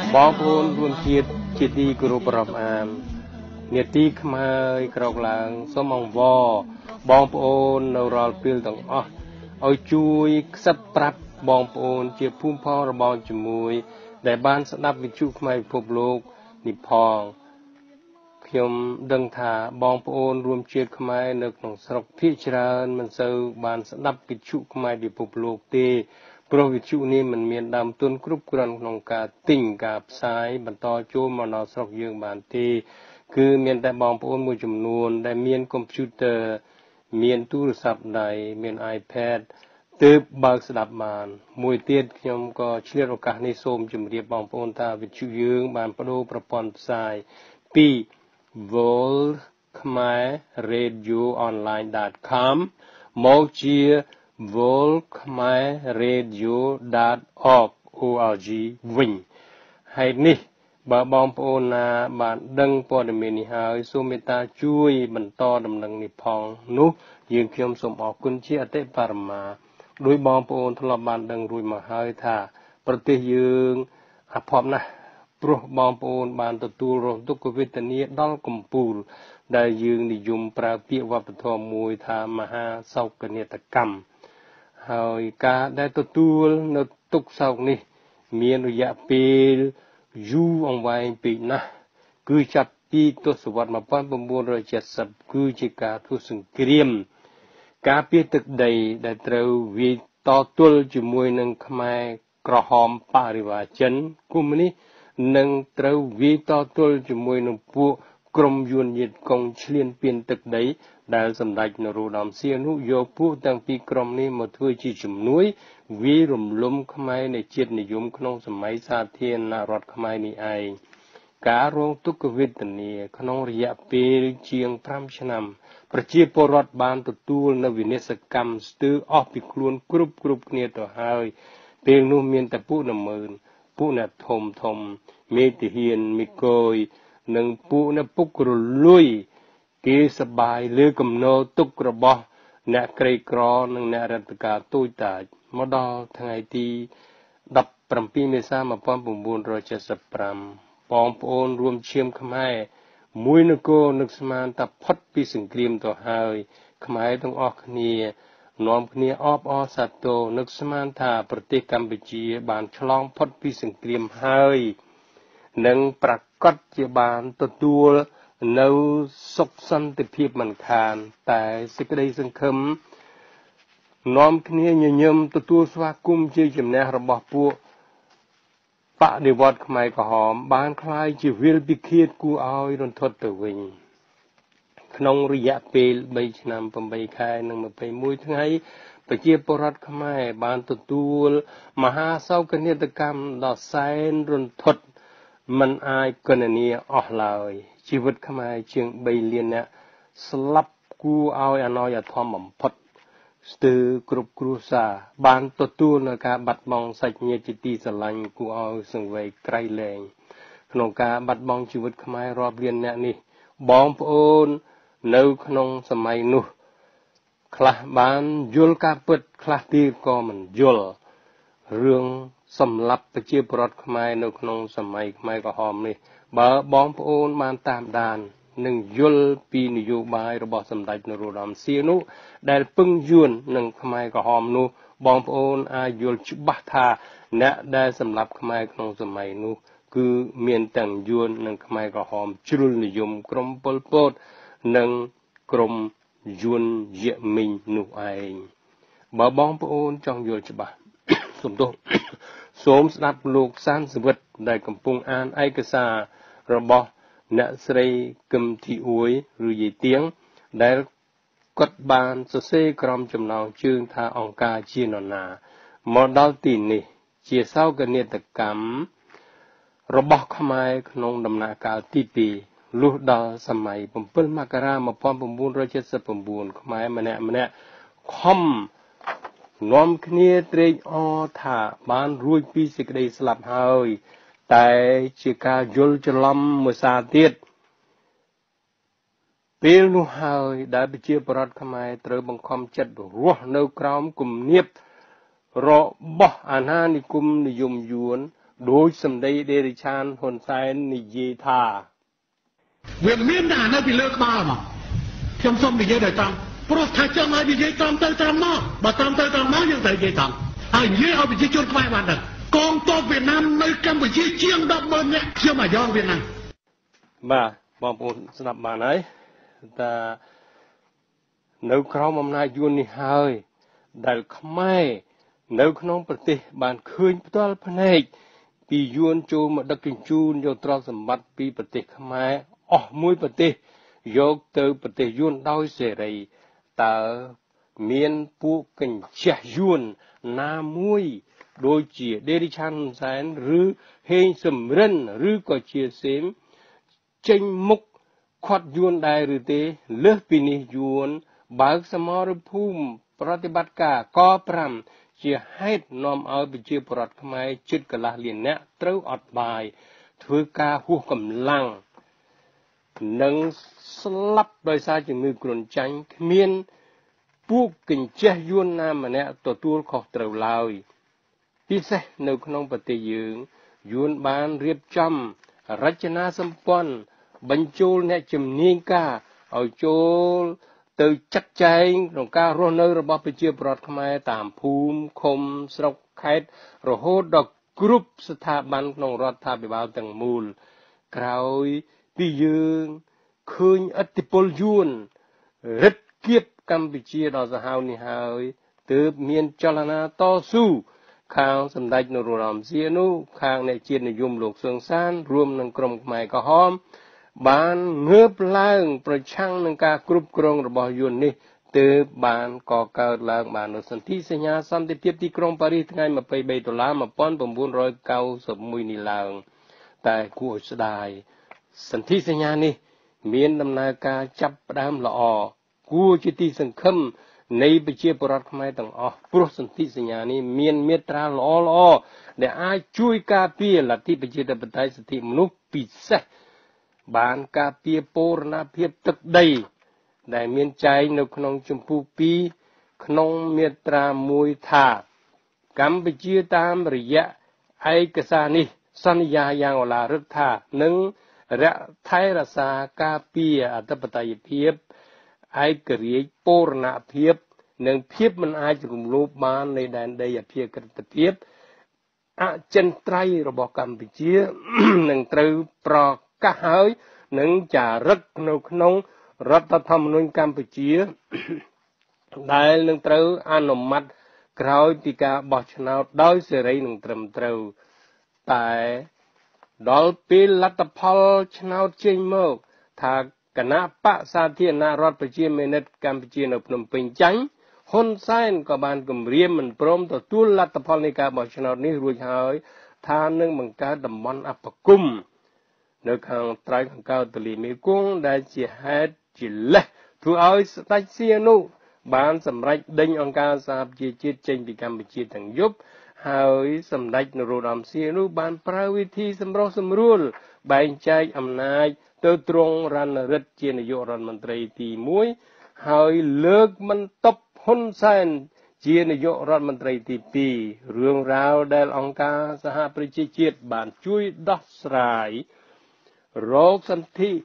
บองพูนรวมจิตดีกรุปรบอามเนียตีขมายกรอกหลังสมองวอบองพูนเรารอพิลต่างเอาจุยสับปรับบองพูนเจียพุ่มพองระบองจมูกแต่บ้านสนับวิจุขมายพบโลกนิพองขยมดังถาบองพูนรวมเจียขมายนึกหนองสรกพิจารณมันเซอบ้านสนับวิจุขมายดิพบโลกเตโปรวิจุนี้มันมีดำต้นกรุบกรันของการติ่งกับสายบรรทอโจมนอสกยืงบานทีคือมีแต่บองปูนมือจำนวนได้มีคอมพิวเตอร์มีโทรศัพท์ใดมีiPad ตืบบางสดับบานมวยเตี้ยยมก็เชื่อโอกาสในโสมจุ่มเรียบบองปูนตาวิจุยืงบานประดูประปอนสายปีวอลขมายเรดิโอออนไลน์ .com มอเชียvolkhmerradio.org វិញហើយនេះបើបងប្អូនណាបានដឹងព័ត៌មាននេះហើយសូមមេត្តាជួយបន្តដំណឹងនេះផងនោះយើងខ្ញុំសូមអរគុណជាអតិបរមាដោយបងប្អូនធ្លាប់បានដឹងរួចមកហើយថាប្រទេសយើងអភ័ព្វណាស់ព្រោះបងប្អូនបានទទួលរងទុក្ខវេទនាដល់កំពូលដែលយើងនិយមប្រើពាក្យវប្បធម៌មួយថាមហាសោកនាដកម្មហើយការដែលទទួលនៅទុកសោកនេះមានរយៈពេលយូរអង្វែងពេកណាស់គឺចាប់ពីទសវត្សរ៍1970គឺជាការធ្វើសង្គ្រាមការពារទឹកដីដែលត្រូវវាយតទល់ជាមួយនឹងខ្មែរក្រហមបរិវារចិនកុម្មុយនីសនិងត្រូវវាយតទល់ជាមួយនឹងពួកក្រុមយួនញាតិកុងឈ្លានពានទឹកដីដែលសម្ដេចនរោត្តមសីហនុយកពួកទាំងពីរក្រុមនេះមកធ្វើជាជំនួយវាយរំលំខ្មែរនៃជាតិនិយមក្នុងសម័យសាធារណរដ្ឋខ្មែរនេះឯងការរងទុក្ខវេទនាក្នុងរយៈពេលជាង5ឆ្នាំប្រជាពលរដ្ឋបានទទួលនៅវិនាសកម្មស្ទើរអស់ពីខ្លួនគ្រប់គ្នាទៅហើយពេលនោះមានតែពួកនមើនពួកអ្នកធំមេទាហានមីកយនិងពួកអ្នកពុករលួយគេសបាយលើកំណោទុករបស់អ្នកក្រីក្រនិងអ្នករដ្ឋការទូចតាចមកដល់ថ្ងៃទី17មេសា1975បងប្អូនរួមឈាមខ្មែរមួយនគរនឹកស្មានថាផុតពីសង្គ្រាមទៅហើយខ្មែរទាំងអស់គ្នានាំគ្នាអបអរសាទរនឹកស្មានថាប្រទេសកម្ពុជាបានឆ្លងផុតពីសង្គ្រាមហើយនិងប្រកាសជាបានទទួលនៅសុខសន្តិភាពមិនខានតែសេចក្តីសង្ឃឹមនាំគ្នាញញឹមទទួលស្វាគមន៍ជាជំនះរបស់ពួកបដិវត្តខ្មែរក្រហមបានคล้ายជាវិលពិឃាតគួរឲ្យរន្ធត់ទៅវិញក្នុងរយៈពេល3ឆ្នាំ8ខែនិង21ថ្ងៃប្រជាពលរដ្ឋខ្មែរបានទទួលមហាសោកនាដកម្មដ៏សែនរន្ធត់មិនអាចគណនាអស់ឡើយជីវិតខ្មែរជាង3លានអ្នកស្លាប់គួរឲ្យអណយធមបំផុតស្ទើរគ្រប់គ្រួសារបានទទួលនៅការបាត់បង់សាច់ញាតិជាទីស្រឡាញ់គួរឲ្យសង្វេគក្រៃលែងក្នុងការបាត់បង់ជីវិតខ្មែររាប់លានអ្នកនេះបងប្អូននៅក្នុងសម័យនោះខ្លះបានយល់ការពិតខ្លះទៀតក៏មិនយល់រឿងសម្លាប់ប្រជាពលរដ្ឋខ្មែរនៅក្នុងសម័យខ្មែរក្រហមនេះបើបងប្អូនបានតាមដាននិងយល់ពីនយោបាយរបស់សម្ដេចនរោត្តមសីហនុដែលពឹងយួននឹងខ្មែរក្រហមនោះបងប្អូនអាចយល់ច្បាស់ថាអ្នកដែលសម្លាប់ខ្មែរក្នុងសម័យនោះគឺមានទាំងយួននិងខ្មែរក្រហមជ្រុលនិយមក្រុមប៉ុលពតនិងក្រុមយួនយៈមីងនោះឯងបើបងប្អូនចង់យល់ច្បាស់សូមស្ដាប់លោកសានសវិតដែលកំពុងអានឯកសាររបស់អ្នកស្រីកឹមធីអួយឬយាយទៀងដែលគាត់បានសរសេរក្រមចំណងជើងថាអង្គការជានរណាមកដល់ទីនេះជាសោកនាដកម្មរបស់ខ្មែរក្នុងដំណាក់កាលទី2លុះដល់សម័យ7មករា1979ខ្មែរម្នាក់ខំនាំគ្នាត្រេកអរថាបានរួចពីសេចក្តីស្លាប់ហើយតែជាការយល់ច្រឡំមួយសារទៀតពេលនោះហើយដែលប្រជាពលរដ្ឋខ្មែរត្រូវបង្ខំចិត្តរស់នៅក្រោមគំនាបរបស់អាណានិគមនិយមយួនโดยสำเด็จเดริชานฮุนไซน์นิเยธาเวียนเมียนด่านะพี่เลิกบ้ามาเชื่อมส้มนิเยได้ตังเพราะถ้าจะมานิเยตามเตยตามมาบ่ตามเตยตามมายังไงเยตังนิเยเอาไปที่จุดไฟวันนั้นกองทัพเวียดนามในกัมพูชีเชียงดับเบิลเนี่ยเชื่อมาย้อนเวียดนามบ่บางคนสนับมาไหนแต่នៅក្រោមអំណាចយួននេះហើយដែលខ្មែរនៅក្នុងប្រទេសបានឃើញផ្ទាល់ភ្នែកពីយួនចូលមកដឹកជញ្ជូនយកទ្រព្យសម្បត្តិពីប្រទេសខ្មែរអស់មួយប្រទេសយកទៅប្រទេសយួនដោយសេរីតើមានពួកកញ្ចេះយួនណាមួយដូចជាដេរីឆានហ៊ុនសែនឬហេងសំរិនឬក៏ជាសេមចេញមុខខាត់យួនដែរឬទេលើសពីនេះយួនបើកសមរភូមិប្រតិបត្តិការក5ជាហេតុនាំឲ្យប្រជាពលរដ្ឋខ្មែរជិតកន្លះលាននាក់ត្រូវអត់បាយធ្វើការហួសកម្លាំងនិងស្លាប់ដោយសារជំងឺគ្រុនចាញ់គ្មានពួកកញ្ចេះយួនណាម្នាក់ទទួលខុសត្រូវឡើយពិសេសនៅក្នុងប្រទេសយើងយួនបានរៀបចំរចនាសម្ព័ន្ធបញ្ចូលអ្នកជំនាញការឲ្យចូលទៅចាត់ចែងក្នុងការរស់នៅរបស់ប្រជាពលរដ្ឋខ្មែរតាមភូមិឃុំស្រុកខេត្តរហូតដល់គ្រប់ស្ថាប័នក្នុងរដ្ឋាភិបាលទាំងមូលក្រោយពីយើងឃើញឥទ្ធិពលយួនរិទ្ធគៀបកម្ពុជាដល់សាហាវនេះហើយទើបមានចលនាតស៊ូខាងសម្ដេចនរោត្តមសីហនុខាងអ្នកជាតិនិយមលោកសឿងសានរួមនឹងក្រុមខ្មែរក្រហមបានងើបឡើងប្រឆាំងនឹងការគ្រប់គ្រងរបស់យួននេះទើបបានកកើតឡើងបាននូវសន្ធិសញ្ញាសន្តិភាពទីក្រុងប៉ារីសថ្ងៃ23ដុល្លារ1991នេះឡើងតែគួរឲ្យស្ដាយសន្ធិសញ្ញានេះមានដំណើរការចាប់ផ្ដើមល្អគួរជាទីសង្ឃឹមនៃប្រជាពលរដ្ឋខ្មែរទាំងអស់ព្រោះសន្ធិសញ្ញានេះមានមាត្រាល្អៗដែលអាចជួយការពារលទ្ធិប្រជាធិបតេយ្យសិទ្ធិមនុស្សពិសេសបានការពារបូរណភាពទឹកដីដែលមានចែងនៅក្នុងជំពូក2ក្នុងមាត្រា1ថាកម្ពុជាតាមរយៈឯកសារនេះសន្យាយ៉ាងឧឡារិកថានឹងថែរក្សាការពារអធិបតេយ្យភាពឯករាជ្យបូរណភាពនិងភាពមិនអាចរំលោភបាននៃដែនដីអព្យាក្រឹតភាពអចិន្ត្រៃយ៍របស់កម្ពុជានឹងត្រូវប្រកាសហើយនឹងចារឹកនៅក្នុងរដ្ឋធម្មនុញ្ញកម្ពុជាដែលនឹងត្រូវអនុម័តក្រោយពីការបោះឆ្នោតដោយសេរីនិងត្រឹមត្រូវតែដល់ពេលលទ្ធផលឆ្នោតចេញមកថាគណៈបកសាធារណរដ្ឋប្រជាមានិតកម្ពុជានៅភ្នំពេញចាញ់ហ៊ុនសែនក៏បានគម្រាមមិនព្រមទទួលលទ្ធផលនៃការបោះឆ្នោតនេះរួចហើយថានឹងបង្កើតតំបន់អបគមនៅខាងត្រើយខាងកើតទន្លេមេគង្គដែលជាហេតុជាលេសធ្វើឲ្យស្ដេចសៀនុបានសម្រេចដេញអង្គការសហប្រជាជាតិចេញពីកម្ពុជាទាំងយប់ហើយសម្ដេចនរោត្តមសីហនុបានប្រើវិធីសម្រុះសម្រួលបែងចែកអំណាចទៅទ្រង់រណរិទ្ធជានាយករដ្ឋមន្ត្រីទី1ហើយលើកបន្ទប់ហ៊ុនសែនជានាយករដ្ឋមន្ត្រីទី2រឿងរ៉ាវដែលអង្គការសហប្រជាជាតិបានជួយដោះស្រាយរោគសន្ធិ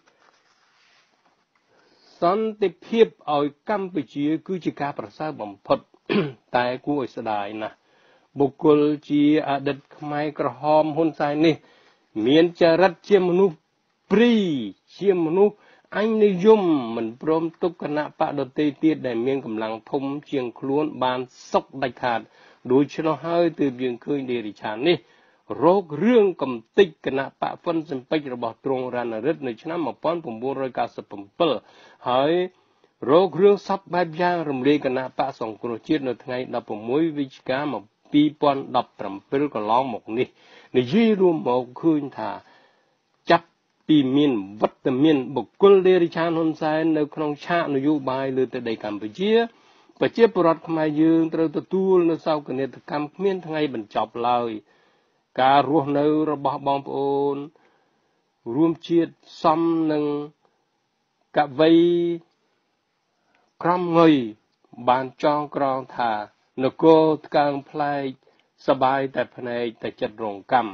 សន្តិភាពឲ្យកម្ពុជាគឺជាការប្រសើរបំផុតតែគួរឲ្យស្ដាយណាស់បុគ្គលជាអតីតខ្មែរក្រហមហ៊ុនសែននេះមានចរិតជាមនុស្សព្រីជាមនុស្សអញនិយមមិនព្រមទុកគណៈបកដទៃទៀតដែលមានកម្លាំងធំជាងខ្លួនបានសុកដាច់ខាតដូច្នោះហើយទើបយើងឃើញដេរីឆាននេះរោគរឿងកំតិចគណៈបកហ្វិនសំពេចរបស់ទ្រង់រណរិទ្ធនៅឆ្នាំ1997ហើយរោគរឿងសពបែបយ៉ាងរំលាយគណៈបកសង្គ្រោះជាតិនៅថ្ងៃ16វិច្ឆិកា2017កន្លងមកនេះនិយាយរួមមកឃើញថាចាប់ពីមានវត្តមានបុគ្គលដេរីឆានហ៊ុនសែននៅក្នុងឆាកនយោបាយលើទឹកដីកម្ពុជាប្រជាពលរដ្ឋខ្មែរយើងត្រូវទទួលនៅសោកនាដកម្មគ្មានថ្ងៃបញ្ចប់ឡើយការរស់នៅរបស់បងប្អូនរួមជាតិសំនឹងកវីក្រមងុយបានចងក្រងថានគរថ្កើងផ្លែកសបាយតែភ្នែកតែចិត្តរងកម្ម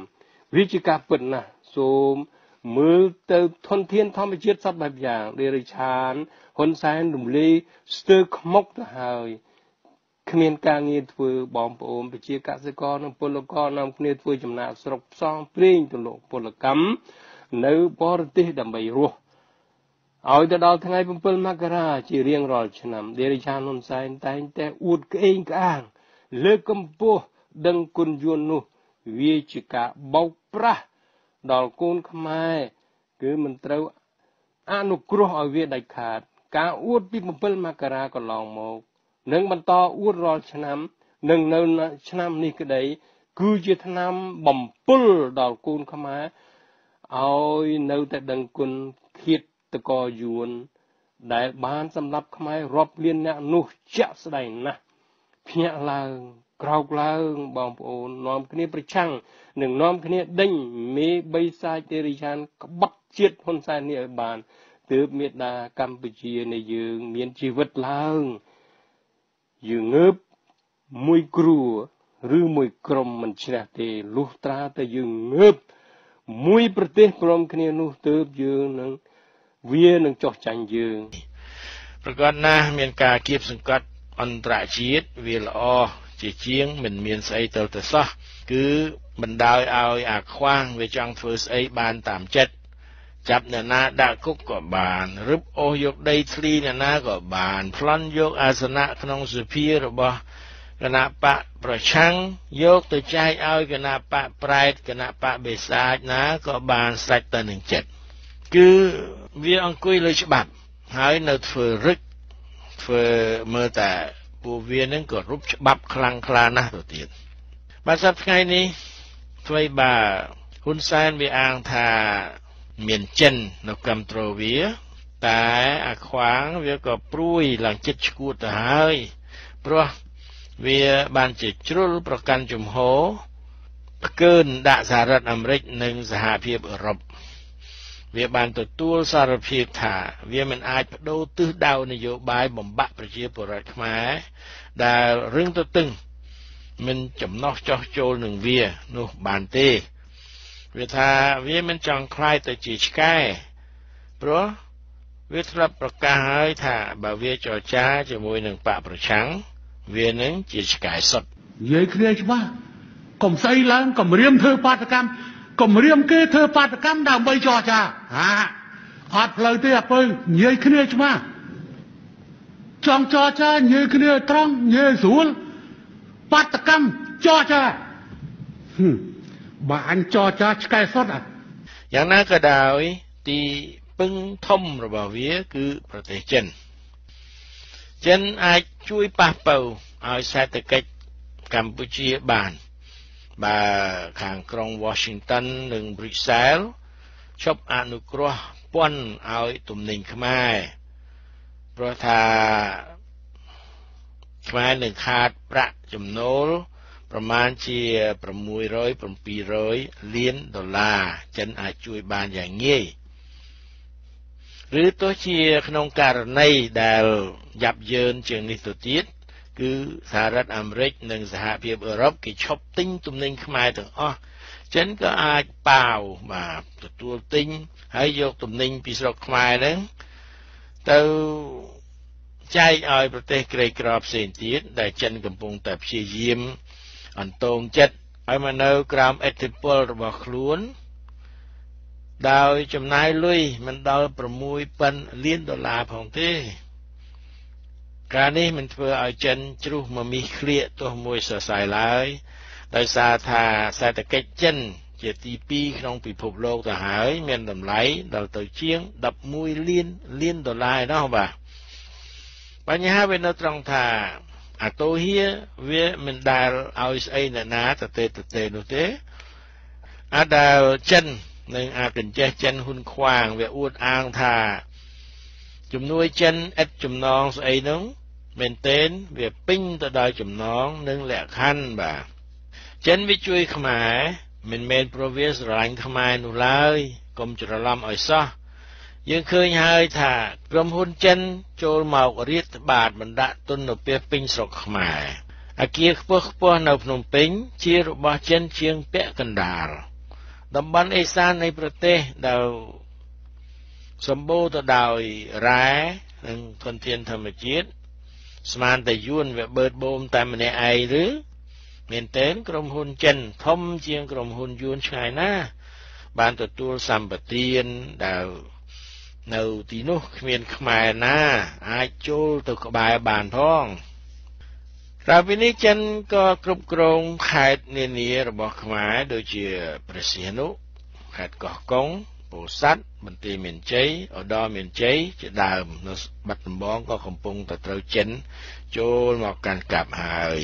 វិជាការពិតណាស់សូមមើលទៅធនធានធម្មជាតិសពបែបយ៉ាងដេរិឆានហ៊ុនសែនរំលាយស្ទើរខ្មុកទៅហើយគ្មានការងារធ្វើបងប្អូនប្រជាកសិករនិងពលករនាំគ្នាធ្វើចំណាកស្រុកផ្សងព្រេងទៅលោកពលកម្មនៅបរទេសដើម្បីរស់ឲ្យទៅដល់ថ្ងៃ7មករាជារៀងរាល់ឆ្នាំដេរិឆានហ៊ុនសែនតែងតែអួតក្អេងក្អាងលើកកម្ពស់ដឹងគុណយួននោះវាជាការបោកប្រាស់ដល់កូនខ្មែរគឺមិនត្រូវអនុគ្រោះឲ្យវាដាច់ខាតការអួតពី7មករាកន្លងមកនឹងបន្តអួតរាល់ឆ្នាំនឹងនៅឆ្នាំនេះក្តីគឺជាឆ្នាំបំពុលដល់កូនខ្មែរឲ្យនៅតែដឹងគុណឃាតករយួនដែលបានសម្លាប់ខ្មែររាប់លានអ្នកនោះជាក់ស្ដែងណាស់ភ្ញាក់ឡើងក្រោកឡើងបងប្អូននាំគ្នាប្រឆាំងនិងនាំគ្នាដេញមេបីសាច់ទេរិឆានក្បត់ជាតិហ៊ុនសែននេះឲ្យបានទើបមេដាកម្ពុជានៃយើងមានជីវិតឡើងយើងងើបមួយគ្រួឬមួយក្រុមមិនឆ្នះទេលុះត្រាតែយើងងើបមួយប្រទេសព្រមគ្នានោះទើបយើងនឹងវានឹងចោះចាញ់យើងប្រកាសណាស់មានការគៀបសង្កត់អន្តរជាតិវាល្អជាជាងមិនមានស្អីទៅសោះគឺបណ្ដោយឲ្យអាខ្វាងវាចង់ធ្វើស្អីបានតាមចិត្តចាប់អ្នកណាដាក់គុកក៏បានរឹបអូសយកដីធ្លីអ្នកណាក៏បានប្លន់យកអាសនៈក្នុងសភារបស់គណៈបកប្រឆាំងយកទៅចែកឲ្យគណៈបកប្រែតគណៈបកបេសាចណាក៏បានស្រេចទៅនឹងចិត្តគឺវាអង្គុយលើច្បាប់ហើយនៅធ្វើរឹកធ្វើមើលតែពួកវានឹងក៏រូបច្បាប់ខ្លាំងក្លាណាស់ទៅទៀតបាទសប្តាហ៍ថ្ងៃនេះថ្មីបើហ៊ុនសែនវាអាងថាមានចិននៅគ្រប់គ្រងវាតែអាខ្វាងវាក៏ព្រួយឡើងចិត្តឈួតទៅហើយព្រោះវាបានជាជ្រុលប្រកាន់ជំហរផ្កើនដាក់សហរដ្ឋអាមេរិកនិងសហភាពអឺរ៉ុបវាបានទទួលសារភាពថាវាមិនអាចបដូរទិសដៅនយោបាយបំបាក់ប្រជាពលរដ្ឋខ្មែរដែលរឹងទទឹងមិនចំណោះចោះចូលនឹងវានោះបានទេវាថាវាមិនចង់ខ្លាយទៅជាឆ្កែព្រោះវាធ្លាប់ប្រកាសហើយថាបើវាចរចាជាមួយនឹងបកប្រឆាំងវានឹងជាឆ្កែសុទ្ធនិយាយគ្នាច្បាស់កុំស្អីឡើងគម្រាមធ្វើបាតកម្មគម្រាមគេធ្វើបាតកម្មដើម្បីចរចាអត់ផ្លូវទេអពើនិយាយគ្នាច្បាស់ចង់ចរចានិយាយគ្នាត្រង់និយាយស្រួលបាតកម្មចរចាបើអញចរចាឆ្កែសុទ្ធយ៉ាងណាក៏ដោយទីពឹងធំរបស់វាគឺប្រទេសចិនអាចជួយប៉ះប៉ូវឲ្យសេដ្ឋកិច្ចកម្ពុជាបានបើខាងក្រុង Washington និង Brussels ឈប់អនុគ្រោះពន្ធឲ្យទំនិញខ្មែរព្រោះថាខ្មែរនឹងខាតប្រាក់ចំណូលប្រមាណជា600 700លានដុល្លារចិនអាចជួយបានយ៉ាងងាយឬទោះជាក្នុងករណីដែលយ៉ាប់យ៉ឺនជាងនេះទៅទៀតគឺសហរដ្ឋអាមេរិកនិងសហភាពអឺរ៉ុបគេឈប់ទិញទំនិញខ្មែរទាំងអស់ចិនក៏អាចប៉ាវបាទទទួលទិញហើយយកទំនិញពីស្រុកខ្មែរហ្នឹងទៅចែកឲ្យប្រទេសក្រីក្រផ្សេងទៀតដែលចិនកំពុងតែព្យាយាមអន្តងចិត្តឲ្យមកនៅក្រោមឥទ្ធិពលរបស់ខ្លួនដោយចំណាយលុយមិនដល់6,000លានដុល្លារផងទេការនេះមិនធ្វើឲ្យចិនជ្រុះមកមីឃ្លៀកទោះមួយសរសៃឡើយដោយសារថាសេដ្ឋកិច្ចចិនជាទី2ក្នុងពិភពលោកទៅហើយមានតម្លៃដល់ទៅជាង11លានដុល្លារឯណោះបាទបញ្ហាវានៅត្រង់ថាអាតូហៀវាមិនដែលឲ្យស្អីអ្នកណាទៅនោះទេអាដែលចិននិងអាកញ្ចេះចិនហ៊ុនខ្វាងវាអួតអាងថាជំនួយចិនឥតចំណងស្អីនោះមែនទែនវាពេញទៅដោយចំណងនិងលក្ខខណ្ឌបាទចិនវាជួយខ្មែរមិនមែនព្រោះវាស្រឡាញ់ខ្មែរនោះឡើយកុំច្រឡំឲ្យសោះយើងឃើញហើយថាក្រុមហ៊ុនចិនចូលមករៀបត្បាតបណ្ដាក់ទុននៅពេលពេញស្រុកខ្មែរអគារខ្ពស់ៗនៅភ្នំពេញជារបស់ចិនជាងពាក់កណ្ដាលតំបន់អេសាននៃប្រទេសដែលសម្បូរទៅដោយរ៉ែនិងធនធានធម្មជាតិស្មានតែយួនវាបឺតបូមតែម្នាក់ឯងឬមែនទែនក្រុមហ៊ុនចិនធំជាងក្រុមហ៊ុនយួនឆ្ងាយណាស់បានទទួលសម្បទានដែលនៅទីនោះគ្មានខ្មែរណាអាចចូលទៅក្បែរបានផងក្រៅពីនេះចិនក៏គ្រប់គ្រងខេត្តនានារបស់ខ្មែរដូចជាព្រះសីហនុខេត្តកោះកុងពោធិ៍សាត់បន្ទាយមានជ័យឧត្តរមានជ័យជាដើមនៅបាត់ដំបងក៏កំពុងតែត្រូវចិនចូលមកកាន់កាប់ហើយ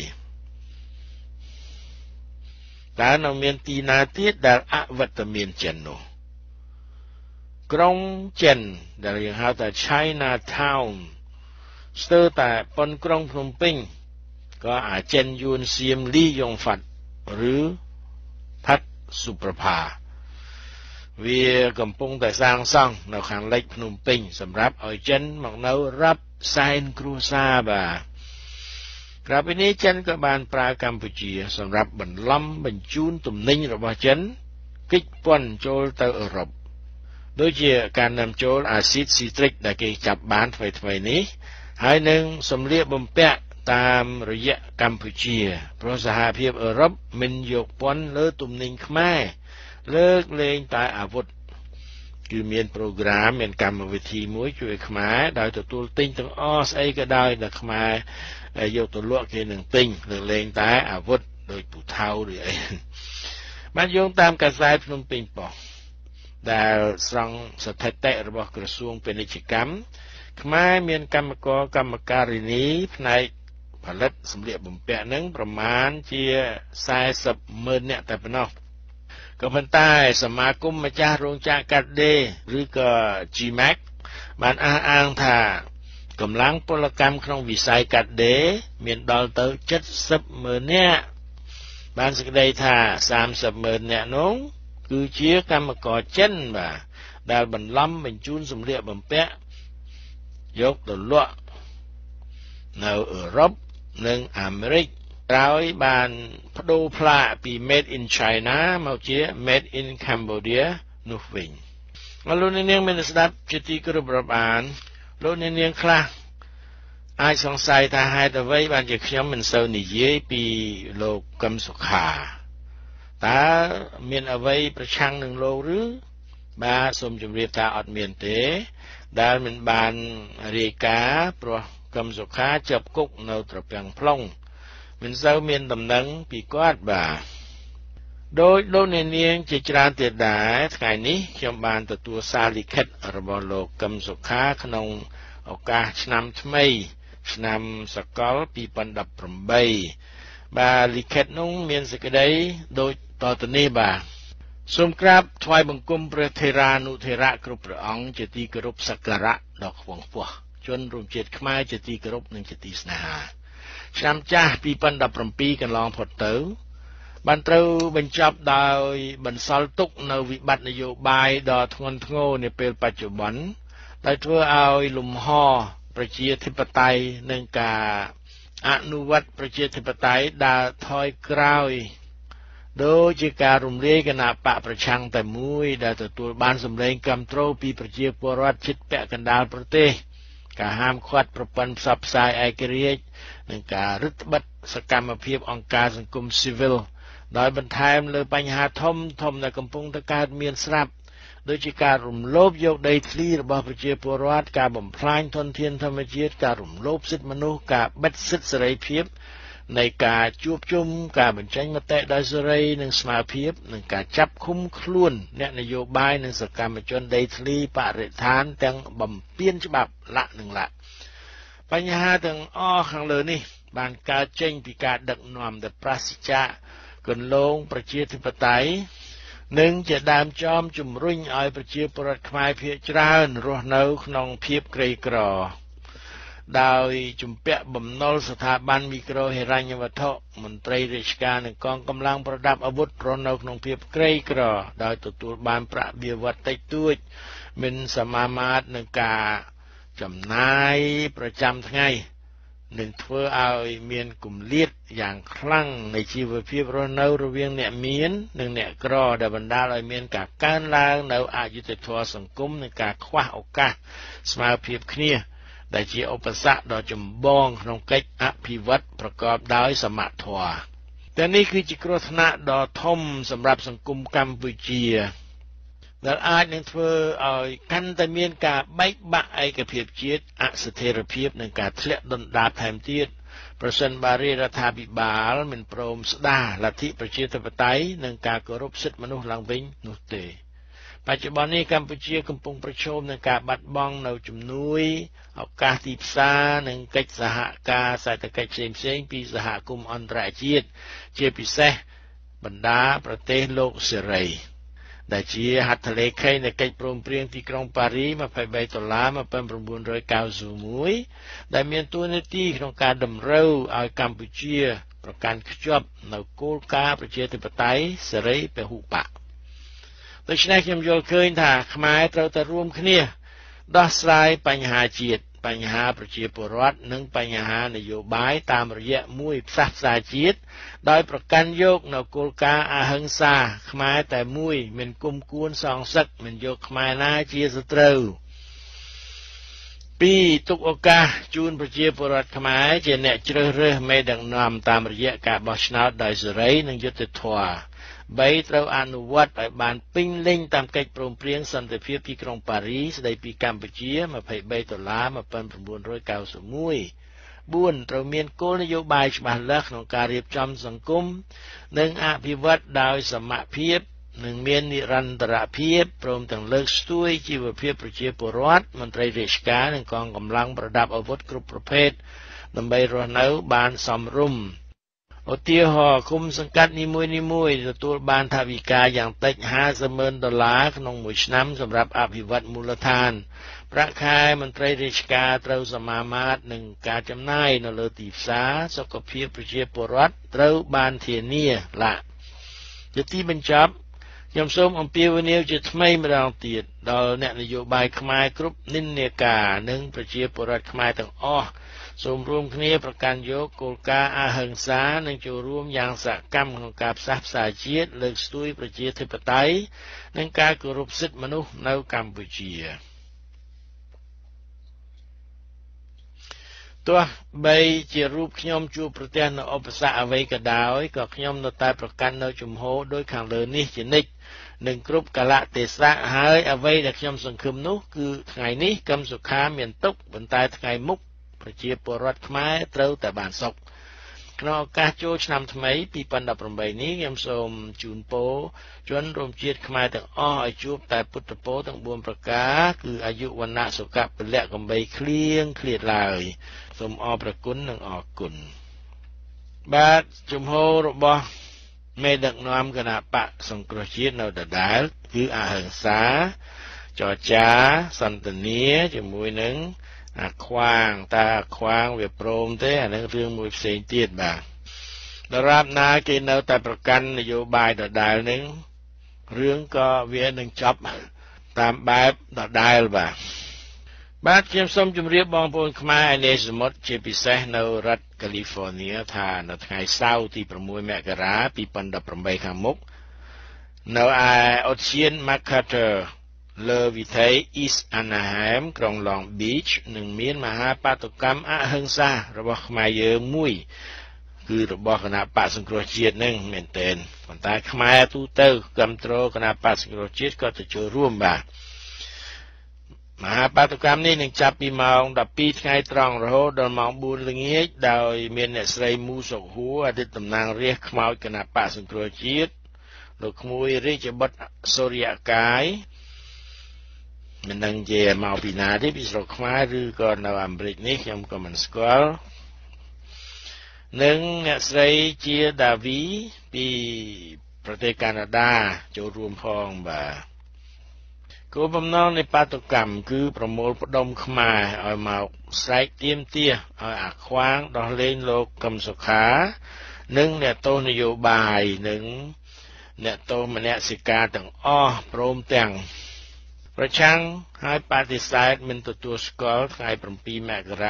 តើនៅមានទីណាទៀតដែលអវត្តមានចិននោះក្រុងចិនដែលយើងហៅថា China Town ស្ទើរតែប៉ុនក្រុងភ្នំពេញក៏អាចិនយួនសៀមលីយ៉ុងហ្វាត់ឬផាត់សុប្រផាវាកំពុងតែសាងសង់នៅខាងលិចភ្នំពេញសម្រាប់ឲ្យចិនមកនៅរាប់សែនគ្រួសារបាទក្រៅពីនេះចិនក៏បានប្រើកម្ពុជាសម្រាប់បន្លំបញ្ជូនទំនិញរបស់ចិនគេចពាន់ចូលទៅអឺរ៉ុបដូចជាការនាំចូលអាស៊ីតស៊ីត្រិកដែលគេចាប់បានថ្មីៗនេះហើយនឹងសម្លៀកបំពាក់តាមរយៈកម្ពុជាព្រោះសហភាពអឺរ៉ុបមិនយកពន្ធលើទំនិញខ្មែរលើកលែងតែអាវុធគឺមានប្រូក្រាមមានកម្មវិធីមួយជួយខ្មែរដោយទទួលទិញទាំងអស់ស្អីក៏ដោយដែលខ្មែរយកទៅលក់គេនឹងទិញលើកលែងតែអាវុធដោយពូថៅឬអីបានយោងតាមកាសែតភ្នំពេញប៉ុស្តិ៍ដែលស្រង់ស្ថិតិរបស់ក្រសួងពាណិជ្ជកម្មខ្មែរមានកម្មករកម្មការិនីផ្នែកផលិតសម្លៀកបំពាក់នឹងប្រមាណជា40,000នាក់តែប៉ុណ្ណោះក៏ប៉ុន្តែសមាគមម្ចាស់រោងចក្រកាត់ដេរឬក៏ GMAC បានអះអាងថាកម្លាំងពលកម្មក្នុងវិស័យកាត់ដេរមានដល់ទៅ70,000នាក់បានសេចក្តីថា30,000នាក់នោះគឺជាកម្មករចិនបាទដែលបន្លំបញ្ជូនសម្លៀកបំពាក់យកទៅលក់នៅអឺរ៉ុបនិងអាមេរិកក្រោយបានបដូរផ្លាកពី Made in China មកជា Made in Cambodia នោះវិញលោកអ្នកនាងមានស្ដាប់ជាទីគោរពរាប់អានលោកអ្នកនាងខ្លះអាចសង្ស័យថាហេតុអ្វីបានជាខ្ញុំមិនសូវនិយាយពីលោកកឹមសុខាតើមានអ្វីប្រឆាំងនឹងលោកឬបាទសូមជម្រាបថាអត់មានទេដែលមិនបានរាយការណ៍ព្រោះកឹមសុខាជាប់គុកនៅត្រពាំង plong មិនសូវមានដំណឹងពីគាត់បាទដោយលោកអ្នកនាងជាច្រើនទៀតដែរថ្ងៃនេះខ្ញុំបានទទួលសារលិខិតរបស់លោកកឹមសុខាក្នុងឱកាសឆ្នាំថ្មីឆ្នាំសកល2018បាទលិខិតនោះមានសេចក្តីដូចតទៅនេះបាទសូមក្រាបថ្វាយបង្គំព្រះថេរានុថេរៈគ្រប់ព្រះអង្គជាទីគោរពសក្ការៈដ៏ខ្ពង់ខ្ពស់ជនរួមជាតិខ្មែរជាទីគោរពនិងជាទីស្នេហាឆ្នាំចាស់2017កន្លងផុតទៅបានត្រូវបញ្ចប់ដោយបន្សល់ទុកនៅវិបត្តិនយោបាយដ៏ធ្ងន់ធ្ងរនាពេលបច្ចុប្បន្នដែលធ្វើឲ្យលំហប្រជាធិបតេយ្យនិងការអនុវត្តប្រជាធិបតេយ្យដើរថយក្រោយដូចជាការរំលាយគណៈបកប្រឆាំងតែមួយដែលទទួលបានសម្លេងគាំទ្រពីប្រជាពលរដ្ឋជិតពាក់កណ្ដាលប្រទេសការហាមឃាត់ប្រព័ន្ធផ្សព្វផ្សាយឯករាជ្យនិងការរឹតបន្តឹងសកម្មភាពអង្គការសង្គមស៊ីវិលដោយបន្ថែមលើបញ្ហាធំដែលកំពុងតែកើតមានស្រាប់ដូចជាការរំលោភយកដីធ្លីរបស់ប្រជាពលរដ្ឋការបំផ្លាញធនធានធម្មជាតិការរំលោភសិទ្ធិមនុស្សការបិទសិទ្ធិសេរីភាពនៃការជួបជុំការបញ្ចេញមតិដោយសេរីនិងស្មារតីនិងការចាប់ឃុំខ្លួនអ្នកនយោបាយនិងសកម្មជនដីធ្លីបរិស្ថានទាំងបំពានច្បាប់លក្ខនឹងលក្ខបញ្ហាទាំងអស់ខាងលើនេះបានកើតចេញពីការដឹកនាំដែលប្រាសจากគន្លងប្រជាធិបតេយ្យនិងជាដើមចមជំរុញឲ្យប្រជាពលរដ្ឋខ្មែរភាគច្រើនរស់នៅក្នុងភាពក្រីក្រដោយជំពាក់បំណុលស្ថាប័នមីក្រូហិរញ្ញវត្ថុមន្ត្រីរាជការនិងកងកម្លាំងប្រដាប់អាវុធរស់នៅក្នុងភាពក្រីក្រដោយទទួលបានប្រាក់បៀវត្សតិចតួចមិនសមាមាត្រនឹងការចំណាយប្រចាំថ្ងៃនឹងធ្វើឲ្យមានគម្លាតយ៉ាងខ្លាំងនៃជីវភាពរស់នៅរវាងអ្នកមាននិងអ្នកក្រដែលបណ្ដាលឲ្យមានការកើនឡើងនៅអយុត្តិធម៌សង្គមនិងការខ្វះឱកាសស្មើភាពគ្នាដែលជាឧបសគ្គដ៏ចម្បងក្នុងកិច្ចអភិវឌ្ឍប្រកបដោយសមធម៌តែនេះគឺជាគ្រោះថ្នាក់ដ៏ធំសម្រាប់សង្គមកម្ពុជាដែលអាចនឹងធ្វើឲ្យកាន់តែមានការបែកបាក់ឯកភាពជាតិអស្ថិរភាពនិងការធ្លាក់ដុនដាបថែមទៀតប្រសិនបើរដ្ឋាភិបាលមិនព្រមស្ដារលទ្ធិប្រជាធិបតេយ្យនិងការគោរពសិទ្ធិមនុស្សឡើងវិញនោះទេបច្ចុប្បន្ននេះកម្ពុជាកំពុងប្រឈមនឹងការបាត់បង់នៅជំនួយឱកាសទីផ្សារនិងកិច្ចសហការសេដ្ឋកិច្ចផ្សេងៗពីសហគមន៍អន្តរជាតិជាពិសេសបណ្ដាប្រទេសលោកសេរីដែលជាហត្ថលេខីនៃកិច្ចព្រមព្រៀងទីក្រុងប៉ារី$23 1991ដែលមានតួនាទីក្នុងការតម្រូវឲ្យកម្ពុជាប្រកាន់ខ្ជាប់នូវគោលការណ៍ប្រជាធិបតេយ្យសេរីពហុបកដូច្នេះខ្ញុំយល់ឃើញថាខ្មែរត្រូវតែរួមគ្នាដោះស្រាយបញ្ហាជាតិបញ្ហាប្រជាពលរដ្ឋនិងបញ្ហានយោបាយតាមរយៈមួយផ្សះផ្សាជាតិដោយប្រកាន់យកនូវគោលការណ៍អហិង្សាខ្មែរតែមួយមិនគុំគួនសងសឹកមិនយកខ្មែរណាជាសត្រូវពីរទុកឱកាសជូនប្រជាពលរដ្ឋខ្មែរជាអ្នកជ្រើសរើសមេដឹកនាំតាមរយៈការបោះឆ្នោតដោយសេរីនិងយុត្តិធម៌3ត្រូវអនុវត្តឲ្យបានពេញលេញតាមកិច្ចព្រមព្រៀងសន្តិភាពទីក្រុងប៉ារីស្ដីពីកម្ពុជា$23 1991 4ត្រូវមានគោលនយោបាយច្បាស់លាស់ក្នុងការរៀបចំសង្គមនិងអភិវឌ្ឍដោយសមភាពនិងមាននិរន្តរភាពព្រមទាំងលើកស្ទួយជីវភាពប្រជាពលរដ្ឋមន្ត្រីរាជការនិងកងកម្លាំងប្រដាប់អាវុធគ្រប់ប្រភេទដើម្បីរស់នៅបានសមរម្យឧទាហរណ៍គុំសង្កាត់នីមួយៗទទួលបានថវិកាយ៉ាងតិច$50,000ក្នុងមួយឆ្នាំសម្រាប់អភិវឌ្ឍមូលដ្ឋានប្រាក់ខែមន្ត្រីរាជការត្រូវសមាមាត្រនឹងការចំណាយនៅលើទីផ្សារសុខភាពប្រជាពលរដ្ឋត្រូវបានធានាឡាជាទីបញ្ចប់ខ្ញុំសូមអំពាវនាវជាថ្មីម្ដងទៀតដល់អ្នកនយោបាយខ្មែរគ្រប់និន្នាការនិងប្រជាពលរដ្ឋខ្មែរទាំងអស់សូមរួមគ្នាប្រកាន់យកគោលការណ៍អហិង្សានិងចូលរួមយ៉ាងសកម្មក្នុងការផ្សះផ្សាជាតិលើកស្ទួយប្រជាធិបតេយ្យនិងការគោរពសិទ្ធិមនុស្សនៅកម្ពុជាទោះបីជារូបខ្ញុំជួបប្រទះនៅឧបសគ្គអ្វីក៏ដោយក៏ខ្ញុំនៅតែប្រកាន់នៅជំហរដោយខាងលើនេះជានិច្ចនិងគ្រប់កាលៈទេសៈហើយអ្វីដែលខ្ញុំសង្ឃឹមនោះគឺថ្ងៃនេះកឹមសុខាមានទុក្ខប៉ុន្តែថ្ងៃមុខប្រជាពលរដ្ឋខ្មែរត្រូវតែបានសុខក្នុងឱកាសចូលឆ្នាំថ្មី2018នេះខ្ញុំសូមជូនពរជនរួមជាតិខ្មែរទាំងអស់ឲ្យជួបតែពុទ្ធពរទាំង4ប្រការគឺអាយុវណ្ណៈសុខៈពលៈកំបីឃ្លៀងឃ្លាតឡើយសូមអរព្រគុណនិងអរគុណបាទជំហររបស់មេដឹកនាំគណបក្សសង្គ្រោះជាតិនៅដដែលគឺអហិង្សាចរចាសន្ទនាជាមួយនឹងអាខ្វាងតើអាខ្វាងវាព្រមទេអានឹងរឿងមួយផ្សេងទៀតបាទដរាបណាគេនៅតែប្រកាន់នយោបាយដដែលនឹងរឿងក៏វានឹងចប់តាមបែបដដែលបាទខ្ញុំសូមជម្រាបបងប្អូនខ្មែរឯនេះសមុទ្រជាពិសេសនៅរដ្ឋកាលីហ្វ័រញ៉ាថានៅថ្ងៃសៅរ៍ទី6មករា2018ខាងមុខនៅឯឧទ្យាន MacArthurលើវិថី East Anaheim ក្រុង Long Beach នឹងមានមហាបាតុកម្មអហិង្សារបស់ខ្មែរយើងមួយគឺរបស់គណបក្សសង្គ្រោះជាតិនឹងមែនទែនប៉ុន្តែខ្មែរទូទៅគាំទ្រគណបក្សសង្គ្រោះជាតិក៏ទៅចូលរួមបាទមហាបាតុកម្មនេះនឹងចាប់ពីម៉ោង 12 ថ្ងៃត្រង់រហូតដល់ម៉ោង 4 ល្ងាចដោយមានអ្នកស្រីមូសុកហួរអតីតតំណាងរាស្ត្រខ្មោចគណបក្សសង្គ្រោះជាតិលោកក្មួយរាជបុត្រសូរ្យកាយមិនដឹងជាមកពីណាទេពីស្រុកខ្មែរឬក៏នៅអាមេរិកនេះខ្ញុំក៏មិនស្គាល់និងអ្នកស្រីជាដាវីពីប្រទេសកាណាដាចូលរួមផងបាទគោលបំណងនៃបាតុកម្មគឺប្រមូលផ្ដុំខ្មែរឲ្យមកស្រែកទាមទារឲ្យអាខ្វាងដោះលែងលោកកឹមសុខានិងអ្នកទោសនយោបាយនិងអ្នកទោសមនសិការទាំងអស់ព្រមទាំងប្រឆាំងហើយបដិសេធមិនទទួលស្គាល់ថ្ងៃ7មករា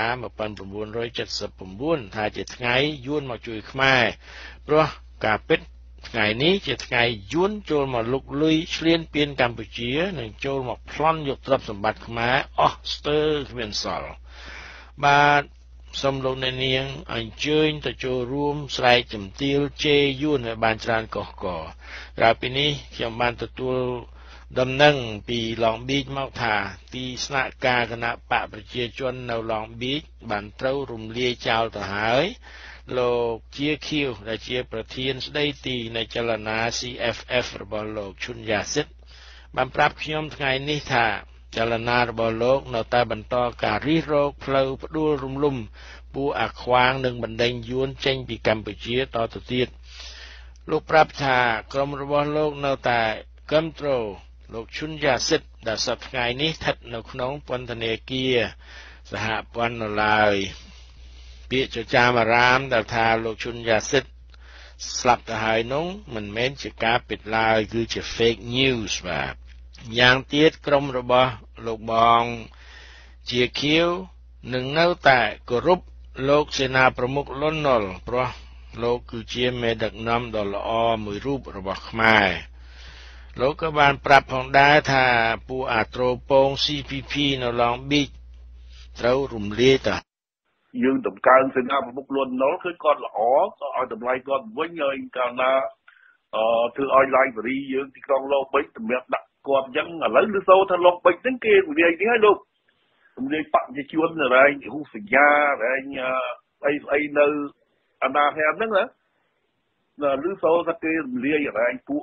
1979 ថាជាថ្ងៃយួនមកជួយខ្មែរព្រោះការពិតថ្ងៃនេះជាថ្ងៃយួនចូលមកលុកលុយឈ្លានពានកម្ពុជានិងចូលមកប្លន់យកទ្រព្យសម្បត្តិខ្មែរអស់ស្ទើរគ្មានសល់បាទសូមលោកអ្នកនាងអញ្ជើញទៅចូលរួមស្រែកជំទាវជេរយួនឲ្យបានច្រើនកុះករក្រៅពីនេះខ្ញុំបានទទួលដំណឹងពី Long Beach មកថាទីស្នាក់ការគណៈបកប្រជាជននៅ Long Beach បានត្រូវរំលាយចោលទៅហើយលោកជាខៀវដែលជាប្រធានស្ដីទីនៃចលនា CFF របស់លោកឈុនយ៉ាសិតបានប្រាប់ខ្ញុំថ្ងៃនេះថាចលនារបស់លោកនៅតែបន្តការរិះរោចផ្លូវផ្ដួលរំលំពួកអាខ្វាងនិងបណ្ដេញយួនចេញពីកម្ពុជាតទៅទៀតលោកប្រាប់ថាក្រុមរបស់លោកនៅតែគាំទ្រលោកឈុនយ៉ាសិតដែលសប្តាហ៍ថ្ងៃនេះស្ថិតនៅក្នុងពន្ធនាគារសហព័ន្ធនៅឡើយពាក្យចចាមអារាមដែលថាលោកឈុនយ៉ាសិតស្លាប់ទៅហើយនោះមិនមែនជាការពិតឡើយគឺជា fake news បាទយ៉ាងទៀតក្រុមរបស់លោកបងជាខៀវនឹងនៅតែគោរពលោកសេនាប្រមុខលន់នល់ព្រោះលោកគឺជាមេដឹកនាំដ៏ល្អមួយរូបរបស់ខ្មែរលោកក៏បានប្រាប់ផងដែរថាពួកអាត្រូពង CPP នៅ Long Beach ត្រូវរំលាយទៅយើងតម្កើងសេនាប្រមុខលន់នល់គឺគាត់ល្អក៏ឲ្យតម្លៃគាត់វិញហើយកាលណាធ្វើឲ្យ library យើងទីក្រុង Long Beach តម្រាំដាក់គាត់អញ្ចឹងឥឡូវឮសូរថា Long Beach ហ្នឹងគេរំលាយនេះហើយលោករំលាយបព្វជិជនរែងហ៊ូសញ្ញារែងស្អីនៅអាណាហែមហ្នឹងណាឮសូរថាគេរំលាយរែងពួក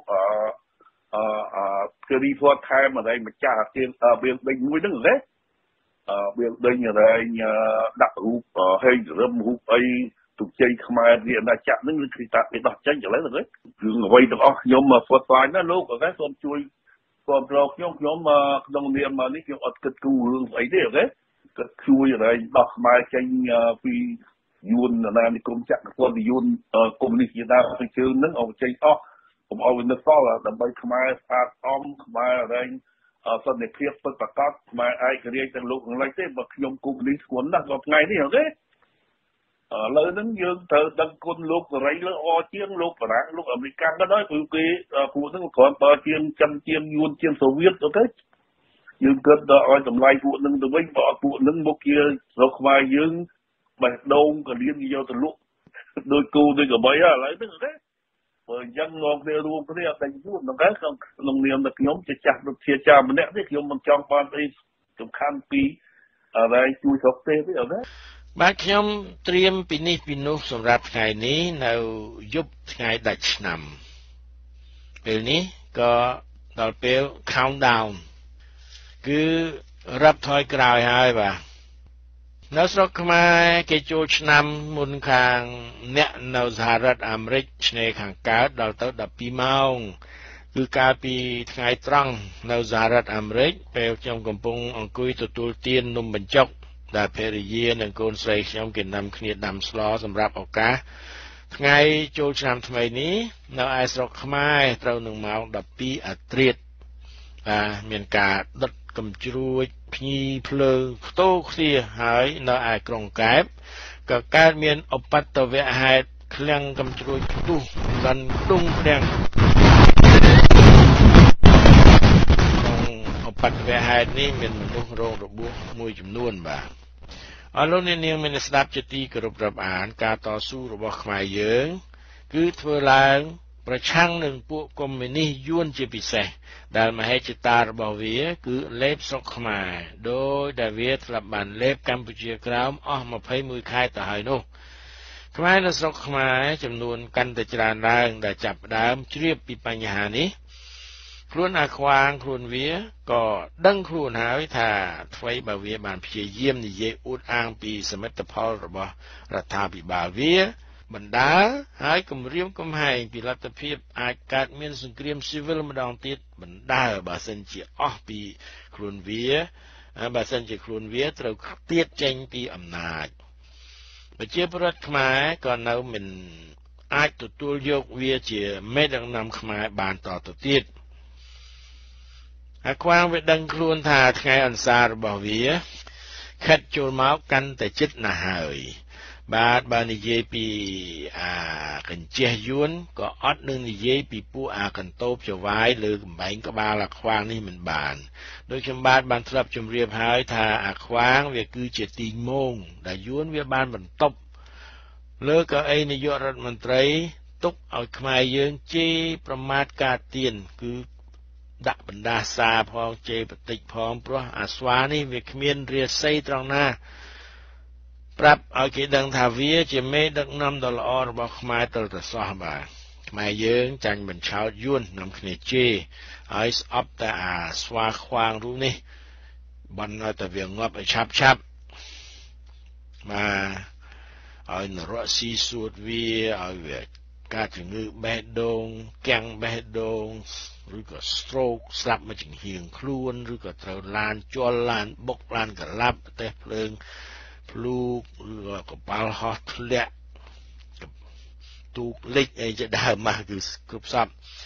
គឺរីផតថែមរែងម្ចាស់អាទៀងបៀងដេញមួយហ្នឹងណាបៀងដេញរែងដាក់រូបហេងរឹមរូបអីទុកជ័យខ្មែរវាអាណាចក្រហ្នឹងគឺថាគេដោះចេញឥឡូវហ្នឹងរឿងអ្វីទាំងអស់ខ្ញុំហ្វត់ស្វាយណាលោកអូខេសូមជួយគ្រប់គ្រងខ្ញុំក្នុងនាមនេះខ្ញុំអត់គិតគូររឿងស្អីទេអូខេគិតជួយរែងដោះខ្មែរចេញពីយួនអាណានិគមចក្រពត្តិយួនកុម្មុយនីសជាដើមទៅជើងហ្នឹងឲ្យចេញអស់កុំឲ្យវានៅសល់ដើម្បីខ្មែរស្អាតអំខ្មែររែងសន្តិភាពពិតប្រាកដខ្មែរឯករាជ្យទាំងលោកទាំងលិចទេបើខ្ញុំកុំនេះស្គាល់ណាស់ដល់ថ្ងៃនេះអូខេឥឡូវហ្នឹងយើងត្រូវដឹងគុណលោកសេរីលើអជាងលោកបារាំងលោកអាមេរិកក៏ដោយព្រោះគេពួកហ្នឹងគ្រាន់បើជាងចិនជាងយួនជាងសូវៀតអូខេយើងគិតដល់ឲ្យតម្លៃពួកហ្នឹងទៅវិញបើអត់ពួកហ្នឹងមកជាស្រុកខ្មែរយើងបេះដូងក៏លៀនយកទៅលក់ដោយគូដូចកបីឥឡូវហ្នឹងអូខេបើអញ្ចឹងងគ្នារួមគ្នាអត់តែយួនហ្នឹងក្នុងនាមតែខ្ញុំជាចាស់ដូចជាចាស់ម្នាក់ទេខ្ញុំមិនចង់បានអីសំខាន់ពីอะไรជួយស្រុកទេអូខេបាទខ្ញុំត្រៀមពីនេះពីនោះសម្រាប់ថ្ងៃនេះនៅយប់ថ្ងៃដាច់ឆ្នាំពេលនេះក៏ដល់ពេល countdown គឺរាប់ថយក្រោយហើយបាទនៅស្រុកខ្មែរគេចូលឆ្នាំមុនខាងអ្នកនៅសហរដ្ឋអាមេរិកឆ្នេរខាងកើតដល់ទៅ12ម៉ោងគឺកាលពីថ្ងៃត្រង់នៅសហរដ្ឋអាមេរិកពេលខ្ញុំកំពុងអង្គុយទទួលទាននំបញ្ចុកដែលភរិយានិងកូនស្រីខ្ញុំគេនាំគ្នាដាំស្លសម្រាប់ឱកាសថ្ងៃចូលឆ្នាំថ្មីនេះនៅឯស្រុកខ្មែរត្រូវនឹងម៉ោង12អាត្រៀតមានការដុតកំជ្រួចភ្ញីភ្លើងខ្ទោខ្ទាហើយនៅឯក្រុងកែបក៏កើតមានឧបទ្ទវហេតុឃ្លាំងកំជ្រួចផ្ទុះបានដុងឃ្លាំងឧបទ្ទវហេតុនេះមានមនុស្សរងរបួសមួយចំនួនបាទអរលោកអ្នកនាងមានស្ដាប់ជាទីគោរពរាប់អានការតស៊ូរបស់ខ្មែរយើងគឺធ្វើឡើងប្រឆាំងនឹងពួកកុម្មុយនីសយួនជាពិសេសដែលមហិច្ឆតារបស់វាគឺលេបស្រុកខ្មែរដោយដែលវាធ្លាប់បានលេបកម្ពុជាក្រោមអស់21ខែទៅហើយនោះខ្មែរនៅស្រុកខ្មែរចំនួនកាន់តែច្រើនឡើងដែលចាប់ផ្ដើមជ្រាបពីបញ្ហានេះខ្លួនអាខ្វាងខ្លួនវាក៏ដឹងខ្លួនហើយថាអ្វីបើវាបានព្យាយាមនិយាយអួតអាងពីសមិទ្ធផលរបស់រដ្ឋាភិបាលវាបណ្ដាលហើយគម្រាមកំហែងពីលទ្ធភាពអាចកើតមានសង្គ្រាមស៊ីវិលម្ដងទៀតបណ្ដាលបើសិនជាអស់ពីខ្លួនវាបើសិនជាខ្លួនវាត្រូវទៀតចេញពីអំណាចប្រជាពលរដ្ឋខ្មែរក៏នៅមិនអាចទទួលយកវាជាមេដឹកនាំខ្មែរបានតទៅទៀតអាខ្វាងវាដឹងខ្លួនថាថ្ងៃអន្សាររបស់វាខិតចូលមកកាន់តែជិតណាស់ហើយបាទបើនិយាយពីកញ្ចេះយួនក៏អត់នឹងនិយាយពីពួកកន្ទោបចវាយលើកំបែងក្បាលអាខ្វាងនេះមិនបានដោយខ្ញុំបានធ្លាប់ជម្រាបហើយថាអាខ្វាងវាគឺជាទីងមងដែលយួនវាបានបន្ទប់លើកៅអីនាយករដ្ឋមន្ត្រីទុកឲ្យខ្មែរយើងជេរប្រមាថការទៀនគឺដាក់បណ្ដាសាផងជេរបតិចផងព្រោះអាស្វានេះវាគ្មានរាសីត្រង់ណាប្រាប់ឲ្យគេដឹងថាវាជាមេដឹកនាំដ៏ល្អរបស់ខ្មែរទើបតែសោះបាទខ្មែរយើងចាញ់បញ្ឆោតយួននាំគ្នាជេរឲ្យស្អប់តែអាស្វាខ្វាងរូបនេះបានឲ្យតែវាងាប់ឲ្យឆាប់បាទឲ្យនរកស៊ីសួតវាឲ្យវាការជំងឺបេះដូងកាំងបេះដូងឬក៏ stroke ស្លាប់មកចង្ហៀងខ្លួនឬក៏ត្រូវឡានជល់ឡានបុកឡានកលាប់ប្រទេសភ្លើងភ្លូកឬក៏កប៉ាល់ហោះធ្លាក់ទូកលិចអីជាដើមមកគឺគ្រប់សព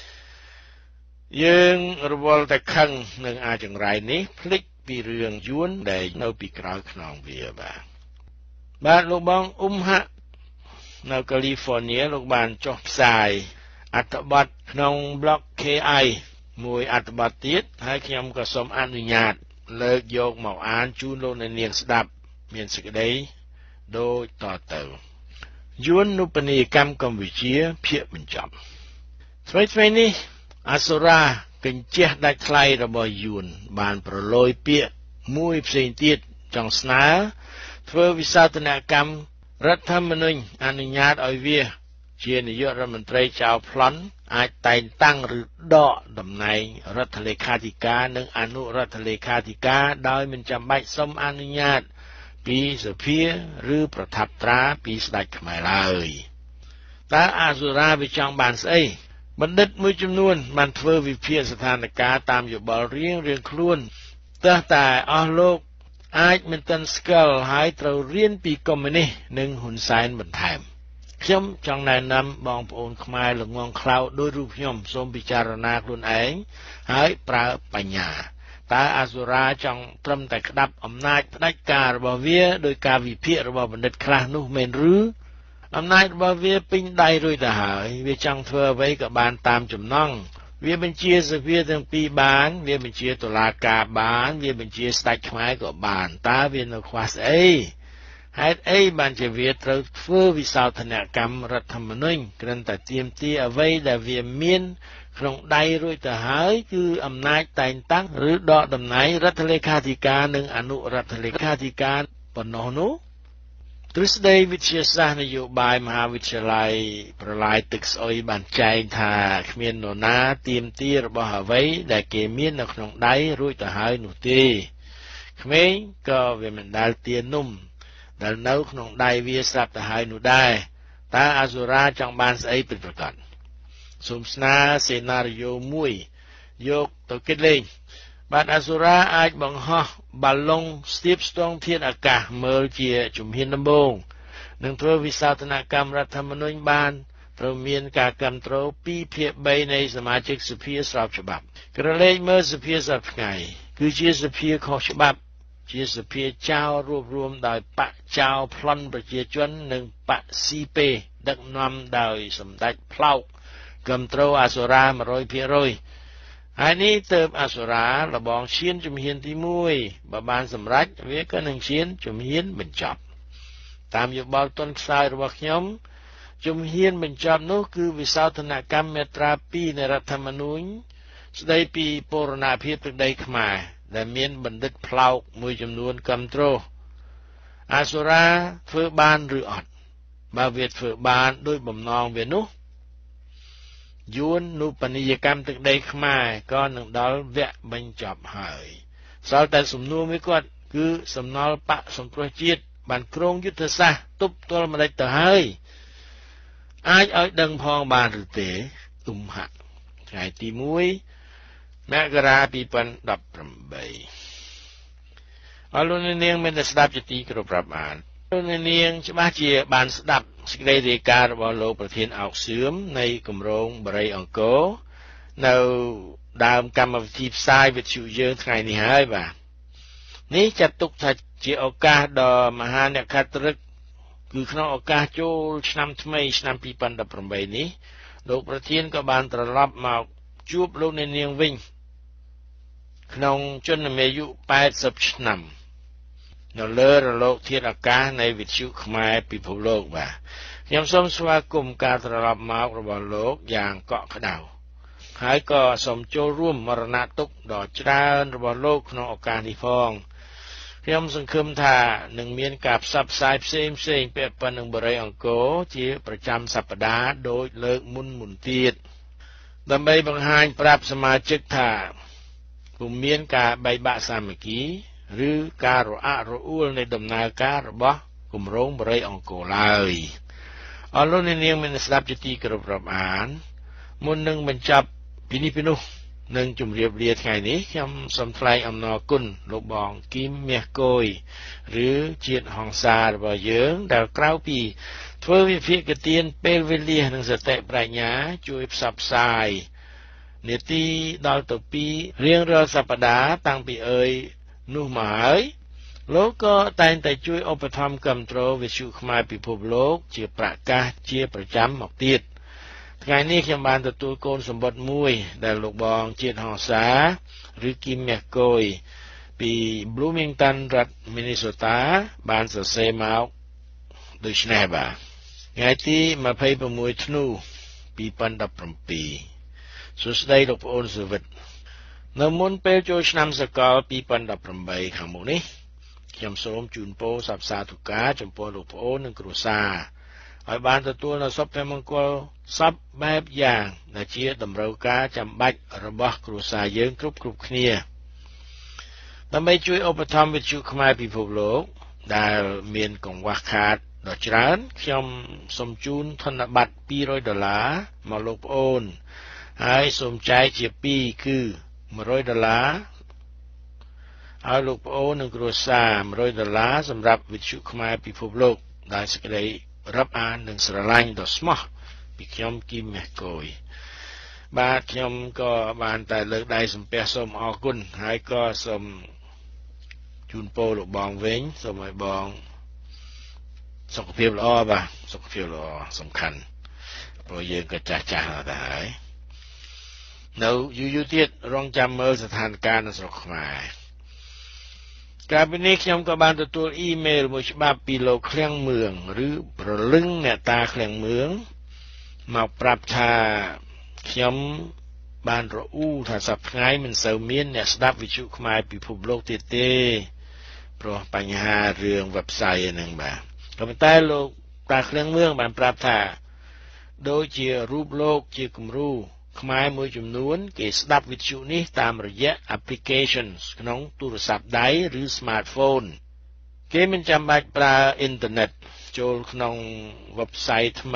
យើងរវល់តែខឹងនឹងអាចង្រៃនេះភ្លេចពីរឿងយួនដែលនៅពីក្រោយខ្នងវាបាទលោកបងហាក់នៅកាលីហ្វ័រញ៉ាលោកបានចុះផ្សាយអត្ថបទក្នុង blog KI មួយអត្ថបទទៀតហើយខ្ញុំក៏សូមអនុញ្ញាតលើកយកមកអានជូនលោកអ្នកនាងស្ដាប់មានសេចក្តីដូចតទៅយួននូបនីយកម្មកម្ពុជាភាគបញ្ចប់ថ្មីនេះអសុរាកញ្ជះដាច់ថ្លៃរបស់យួនបានប្រឡូយពាក្យមួយផ្សេងទៀតចង់ស្នើធ្វើវិសោធនកម្មរដ្ឋធម្មនុញ្ញអនុញ្ញាតឲ្យវាជានាយករដ្ឋមន្ត្រីចៅប្លន់អាចតែងតាំងឬដកតំណែងរដ្ឋលេខាធិការនិងអនុរដ្ឋលេខាធិការដោយមិនចាំបាច់សុំអនុញ្ញាតពីសភាឬប្រថាប់ត្រាពីស្ដេចខ្មែរឡើយតើអសុរាវាចង់បានស្អីបណ្ឌិតមួយចំនួនបានធ្វើវិភាគស្ថានភាពតាមយោបល់រៀងខ្លួនទើបតែអស់លោកអាចមិនទាន់ស្គាល់ហើយត្រូវរៀនពីកុម្មុយនីសនិងហ៊ុនសែនបន្ថែមខ្ញុំចង់ណែនាំបងប្អូនខ្មែរល្ងងខ្លៅដោយរូបខ្ញុំសូមពិចារណាខ្លួនឯងហើយប្រើបញ្ញាតើអសុរាចង់ត្រឹមតែក្តាប់អំណាចផ្ដាច់ការរបស់វាដោយការវិភាគរបស់បណ្ឌិតខ្លះនោះមែនឬអំណាចរបស់វាពេញដៃរួចទៅហើយវាចង់ធ្វើអ្វីក៏បានតាមចំណង់វាបញ្ជាសភាទាំងពីរបានវាបញ្ជាតុលាការបានវាបញ្ជាស្ដេចខ្មែរក៏បានតើវានៅខ្វះស្អីហេតុអីបានជាវាត្រូវធ្វើវិសោធនកម្មរដ្ឋធម្មនុញ្ញគ្រាន់តែទាមទារអ្វីដែលវាមានក្នុងដៃរួចទៅហើយគឺអំណាចតែងតាំងឬដកតំណែងរដ្ឋលេខាធិការនិងអនុរដ្ឋលេខាធិការប៉ុណ្ណោះនោះទ្រឹស្ដីវិទ្យាសាស្ត្រនយោបាយមហាវិទ្យាល័យប្រឡាយទឹកស្អុយបានចែងថាគ្មាននរណាទាមទាររបស់អ្វីដែលគេមាននៅក្នុងដៃរួចទៅហើយនោះទេក្មេងក៏វាមិនដែលទានំដែលនៅក្នុងដៃវាស្រាប់ទៅហើយនោះដែរតើអសុរាចង់បានស្អីពិតប្រាកដសូមស្នើសេណារីយ៉ូមួយយកទៅគិតលេងបាទអសុរាអាចបង្ហោះបាល់ឡុងស្ទាបស្ទង់ធាតុអាកាសមើលជាជំហានដំបូងនិងធ្វើវិសោធនកម្មរដ្ឋធម្មនុញ្ញបានត្រូវមានការគាំទ្រ2/3នៃសមាជិកសភាស្របច្បាប់ក្រឡេកមើលសភាសប្តាហ៍ថ្ងៃគឺជាសភាខុសច្បាប់ជាសភាចៅរួបរวมដោយបកចៅប្លន់ប្រជាជននិងបកស៊ីពេដឹកនាំដោយសម្ដេចផ្លោកគាំទ្រអសុរា 100%ហើយនេះទើបអសុរាលបងឈានជំហានទី1បើបានសម្រេចវាក៏នឹងឈានជំហានបញ្ចប់តាមយោបល់ទន់ខ្សោយរបស់ខ្ញុំជំហានបញ្ចប់នោះគឺវិសោធនកម្មមាត្រា2នៃរដ្ឋធម្មនុញ្ញស្ដីពីបូរណភាពទឹកដីខ្មែរដែលមានបណ្ឌិតផ្លោកមួយចំនួនគាំទ្រអសុរាធ្វើបានឬអត់បើវាធ្វើបានដោយបំណងវានោះយួននូបនីយកម្មទឹកដីខ្មែរក៏នឹងដល់វគ្គបញ្ចប់ហើយសល់តែសំណួរមួយគាត់គឺសំណល់បកសង្គ្រោះជាតិបានក្រុងយុទ្ធសាស្ត្រទប់ទល់ម្ដេចទៅហើយអាចឲ្យដឹងផងបានឬទេហាក់ថ្ងៃទី1មករា2018អរលោកនាងមានតែស្ដាប់ជាទីគោរពរាប់អានលោកនាងច្បាស់ជាបានស្ដាប់សេចក្តីរាយការណ៍របស់លោកប្រធានអោកសឿមនៃគម្រោងបរិយអង្គរនៅដើមកម្មវិធីផ្សាយវិទ្យុយើងថ្ងៃនេះហើយបាទនេះចាត់ទុកថាជាឱកាសដ៏មហាអ្នកខត្តរឹកគឺក្នុងឱកាសចូលឆ្នាំថ្មីឆ្នាំ2018នេះលោកប្រធានក៏បានត្រឡប់មកជួបលោកអ្នកនាងវិញក្នុងជនមាយុ80ឆ្នាំនៅលើរលកធាតុអាកាសនៃវិទ្យុខ្មែរពិភពលោកបាទខ្ញុំសូមស្វាគមន៍ការត្រឡប់មករបស់លោកយ៉ាងកក់ក្ដៅហើយក៏សូមចូលរួមមរណទុក្ខដ៏ច្រើនរបស់លោកក្នុងឱកាសនេះផងខ្ញុំសង្ឃឹមថានឹងមានការផ្សព្វផ្សាយផ្សេងពាក់ព័ន្ធនឹងបរិយាអង្គរជាប្រចាំសប្តាហ៍ដោយលើកមុនទៀតដើម្បីបង្ហាញប្រាប់សមាជិកថាពុំមានការបែកបាក់សាមគ្គីឬការរអាក់រអួលនៃដំណើរការរបស់គម្រោងបរិយាអង្គរឡើយអរលោកអ្នកនាងមានស្ដាប់ជាទីគោរពរាប់អានមុននឹងបញ្ចប់ពីនេះពីនោះនឹងជម្រាបលាថ្ងៃនេះខ្ញុំសូមថ្លែងអំណរគុណលោកបងគីមមាសគយឬជាតិហង្សារបស់យើងដែលក្រៅពីធ្វើវិភាគទានពេលវេលានិងសតិប្រាជ្ញាជួយផ្សព្វផ្សាយនាទីដល់ទៅ2រៀងរាល់សប្តាហ៍តាំងពីនោះមកហើយលោកក៏តែងតែជួយឧបត្ថម្ភគាំទ្រវិទ្យុខ្មែរពិភពលោកជាប្រកាសជាប្រចាំមកទៀតថ្ងៃនេះខ្ញុំបានទទួលកូនសម្បត្តិមួយដែលលោកបងជាតិហង្សាឬគីមមាសគយពី Bloomington រដ្ឋ Minnesota បានសរសេរមកដូចនេះបាទថ្ងៃទី26ធ្នូ2017សួស្តីលោកប្អូនសុវិតនៅមុនពេលចូលឆ្នាំសកល2018ខាងមុខនេះខ្ញុំសូមជូនពរសព្វសាធុការចំពោះលោកប្អូននិងគ្រួសារឲ្យបានទទួលនូវសុភមង្គលសពបែបយ៉ាងដែលជាតម្រូវការចាំបាច់របស់គ្រួសារយើងគ្រប់គ្នាដើម្បីជួយឧបត្ថម្ភវិទ្យុខ្មែរពិភពលោកដែលមានកង្វះខាតដ៏ច្រើនខ្ញុំសូមជូនធនប័ត្រ$200មកលោកប្អូនហើយសូមចែកជា2គឺ$100ឲ្យលោកប្អូននិងគ្រួសារ$100សម្រាប់វិទ្យុខ្មែរពិភពលោកដែលសេចក្តីរាប់អាននិងស្រឡាញ់ដ៏ស្មោះពីខ្ញុំគីមមាសគយបាទខ្ញុំក៏បានតែលើកដៃសំពះសូមអរគុណហើយក៏សូមជូនពរលោកបងវិញសូមឲ្យបងសុខភាពល្អបាទសុខភាពល្អសំខាន់ព្រោះយើងក៏ចាស់ទៅហើយនៅយូរទៀតរងចាំមើលស្ថានភាពនៅស្រុកខ្មែរកាលពីនេះខ្ញុំក៏បានទទួលអ៊ីមែលមួយច្បាប់ពីលោកឃ្លាំងមឿងឬប្រលឹងអ្នកតាឃ្លាំងមឿងមកប្រាប់ថាខ្ញុំបានរអ៊ូថាសប្តាហ៍ថ្ងៃមិនសូវមានអ្នកស្ដាប់វិទ្យុខ្មែរពិភពលោកទៀតទេព្រោះបញ្ហារឿង website ហ្នឹងបាទក៏ប៉ុន្តែលោកតាឃ្លាំងមឿងបានប្រាប់ថាដូចជារូបលោកជាគំរូខ្មែរមួយចំនួនគេស្ដាប់វិទ្យុនេះតាមរយៈ applications ក្នុងទូរស័ព្ទដៃឬ smartphone គេមិនចាំបាច់ប្រើអ៊ីនធឺណិតចូលក្នុង website ថ្មី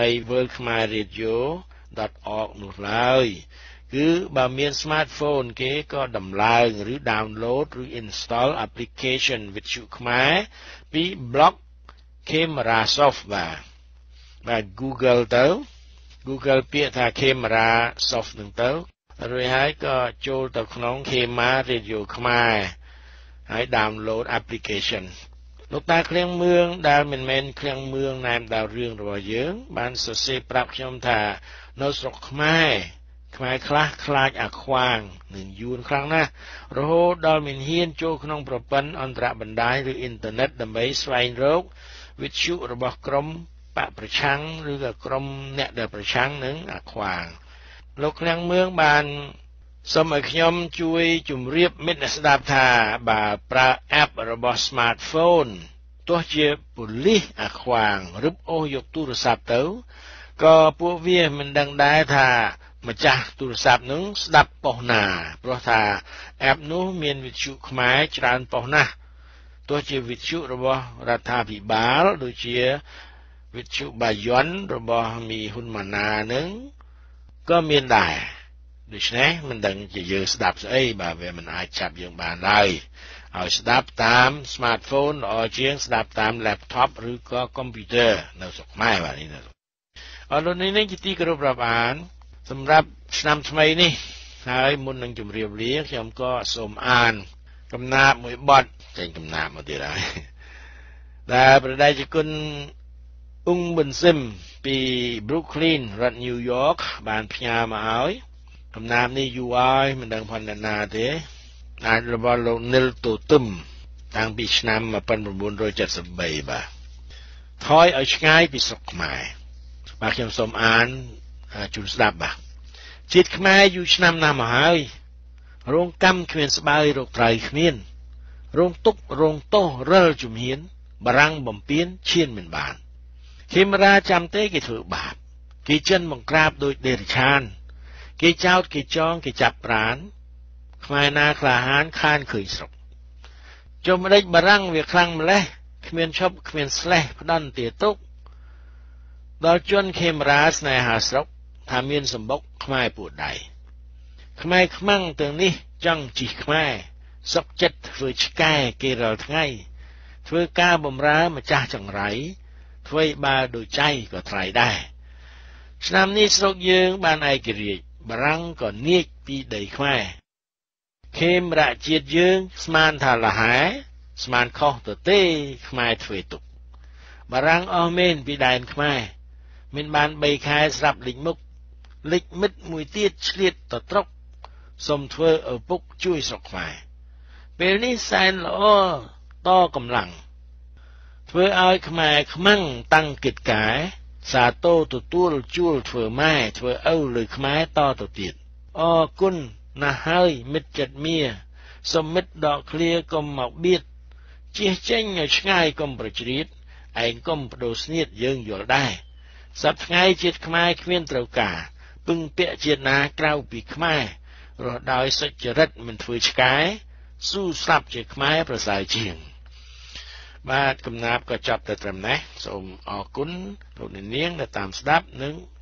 worldkhairadio.org នោះឡើយគឺបើមាន smartphone គេក៏ដំឡើងឬ download ឬ install application វិទ្យុខ្មែរពី blog Camerasoft បាទ Google ទៅ Google ពាក្យថា Camerasoft នឹងទៅរួចហើយក៏ចូលទៅក្នុង Khema Radio ខ្មែរហើយ download application លោកតាឃ្លាំងមឿងដែលមិនមែនឃ្លាំងមឿងណែមដល់រឿងរបស់យើងបានសរសេរប្រាប់ខ្ញុំថានៅស្រុកខ្មែរខ្លះខ្លាចអាខ្វាងនឹងយួនខ្លាំងណាស់រហូតដល់មិនហ៊ានចូលក្នុងប្រព័ន្ធអន្តរបណ្ដាញឬអ៊ីនធឺណិតដើម្បីស្វែងរកវិទ្យុរបស់ក្រុមបកប្រឆាំងឬក៏ក្រុមអ្នកដែលប្រឆាំងនឹងអាខ្វាងលោកឃ្លាំងមឿងបានសូមឲ្យខ្ញុំជួយជម្រាបមិត្តអ្នកស្ដាប់ថាបើប្រើ app របស់ smartphone ទោះជាប៉ូលីសអាខ្វាងរឹបអូសយកទូរស័ព្ទទៅក៏ពួកវាមិនដឹងដែរថាម្ចាស់ទូរស័ព្ទនឹងស្ដាប់ប៉ុស្ណាព្រោះថា app នោះមានវិទ្យុខ្មែរច្រើនប៉ុស្ណាស់ទោះជាវិទ្យុរបស់រដ្ឋាភិបាលដូចជាវិទ្យុបាយ័នរបស់មីហ៊ុនម៉ាណានឹងក៏មានដែរដូច្នេះមិនដឹងជាយើងស្ដាប់ស្អីបើវាមិនអាចចាប់យើងបានឡើយឲ្យស្ដាប់តាម smartphone ល្អជាងស្ដាប់តាម laptop ឬក៏ computer នៅស្រុកខ្មែរបាទនេះអរលោកនេះជាទីគោរពរាប់អានសម្រាប់ឆ្នាំថ្មីនេះហើយមុននឹងជម្រាបលាខ្ញុំក៏សូមអានកំណាព្យមួយបទចេញកំណាព្យមកទៀតហើយដែលព្រះដេចគុណអ៊ុងប៊ុនស៊ឹមពី Brooklyn រដ្ឋ New York បានផ្ញើមកឲ្យកំណាព្យនេះយូរហើយមិនដឹងផនណាទេអាចរបស់លោក Nil Totum តាំងពីឆ្នាំ 1973 បាទថយឲ្យឆ្ងាយពីស្រុកខ្មែរបាទខ្ញុំសូមអានជូនស្ដាប់បាទជាតិខ្មែរយូរឆ្នាំណាស់មកហើយរោងកម្មគ្មានស្បើយរកត្រីគ្មានរោងទុករោងតោសរិលជំហានបារាំងបំពេញឈានមិនបានខេមរាចាំទេគេធ្វើបាបគេចិនបង្ក្រាបដោយដេរឆានគេចោតគេចងគេចាប់ប្រានខ្មែរណាក្លាហានខានឃើញស្រុកចុះម្ដេចបារាំងវាខ្លាំងម្លេះគ្មានឈប់គ្មានស្លេះផ្ដន់ទាទុកដល់ជនខេមរាស្នេហាស្រុកថាមានសម្បុកខ្មែរពួតដៃខ្មែរខ្មាំងទាំងនេះចង់ជីកខ្មែរសុកចិត្តធ្វើឆ្កែគេរាល់ថ្ងៃធ្វើការបំរើម្ចាស់ចង្រៃធ្វើបើដូចចៃក៏ថ្លៃដែរឆ្នាំនេះស្រុកយើងបានឯករាជ្យបារាំងក៏នាចពីដីខ្មែរខេមរៈជាតិយើងស្មានថាលហែស្មានខុសទៅទេខ្មែរធ្វើទុកបារាំងអស់មែនពីដែនខ្មែរមិនបាន3ខែស្រាប់លិចមុខលិចមិត្តមួយទៀតឆ្លៀតទៅត្រុកសុំធ្វើឪពុកជួយស្រុកខ្មែរពេលនេះសែនល្អតកម្លាំងធ្វើឲ្យខ្មែរខ្មាំងតាំងគិតកែសាទរទទួលជួលធ្វើម៉ែធ្វើឪលើខ្មែរតទៅទៀតអរគុណណាស់ហើយមិត្តចិត្តមៀសុំមិត្តដកឃ្លាកុំមកបៀតជៀសចេញឲ្យឆ្ងាយកុំប្រជ្រៀតឯងកុំបដូរស្នៀតយើងយល់ដែរសប្តាហ៍ថ្ងៃជាតិខ្មែរគ្មានត្រូវការពឹងពាក់ជាតិណាក្រៅពីខ្មែររស់ដោយសុចរិតមិនធ្វើឆ្កែស៊ូស្លាប់ជាខ្មែរប្រសើរជាងបាទកំណាព្យក៏ចប់តែត្រឹមនេះសូមអរគុណលោកអ្នកនាងដែលតាមស្ដាប់និង